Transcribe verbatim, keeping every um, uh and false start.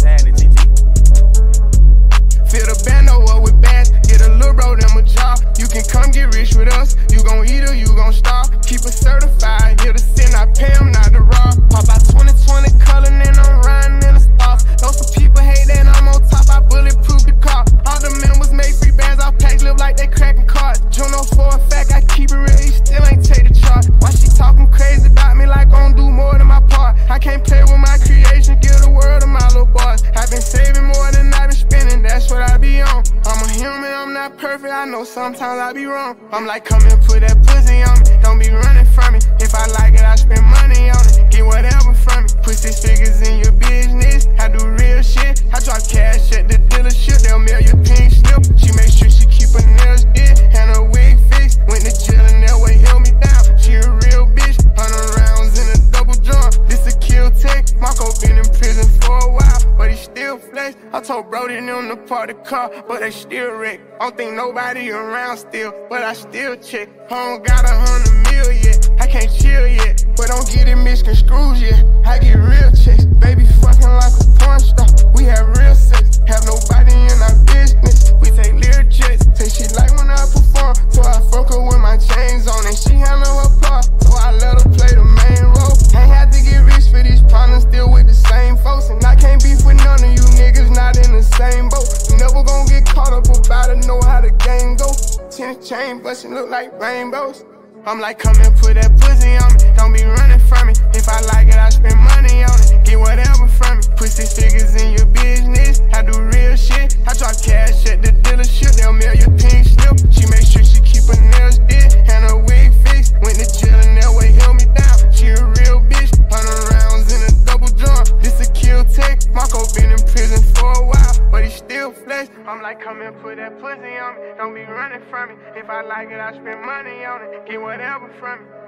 Insanity. Fill the bando up with bands, get a little bro them a job. You can come get rich with us, you gon' eat or you gon' starve. Keep it certified, here to sin, I pay them not to rob. Pop out twenty twenty color and I'm riding in the stars. Those some people hate that I'm on top, I bulletproof the car. All the members make free bands, our packs live like they cracking cards. Juno for a fact, I keep it real, he still ain't take the charge. Why she talking crazy about me like I don't do more than my part? I can't play with my creation, give the world to my little boys. I've been saving more than I've been spending, that's what I be on. I'm a human, I'm not perfect, I know sometimes I be wrong. I'm like, come and put that pussy on me, don't be running from me. If I like it, I spend money on it, get whatever from me. Put six figures in your business, I do real shit. I drop cash at the dealership, they'll mail your pink slip. She make sure she keep her nails did and her wig fixed. Went to jail and that way held me down. She a real bitch, hundred rounds in a double drum. This a kill tech, Marco been in prison for a while, but he still flex. I told Brody them to park the car, but they still wreck. I don't think nobody around still, but I still check. I don't got a hundred mil yet, I can't chill yet, but don't get it misconstrued yet. I get real checks, baby fucking like a porn star. We have real sex, have nobody in our business. We take lyric checks, say she like when I perform, so I fuck her with my chains on, and she handle her part, so I let her play the main role. Ain't had to get rich for these problems, still with the same folks, and I can't beef with none of you niggas not in the same boat. You never gon' get caught up about it, know how the game go. Ten chain bustin' look like rainbows. I'm like, come and put that pussy on me, don't be running from me. If I like it, I spend money on it, get whatever from me. Put six figures in your business, I do real shit. I drop cash at the dealership, they'll mail your pink slip. She make sure she keep her nails did and her wig fixed. Went to jail and that way held me down. She a real bitch, hundred rounds in a double drum. This a kill tech, Marco been in prison for a while, but he still flex. I'm like, come and put that pussy on me, don't be running from me. If I like it, I spend money on it, get whatever from me.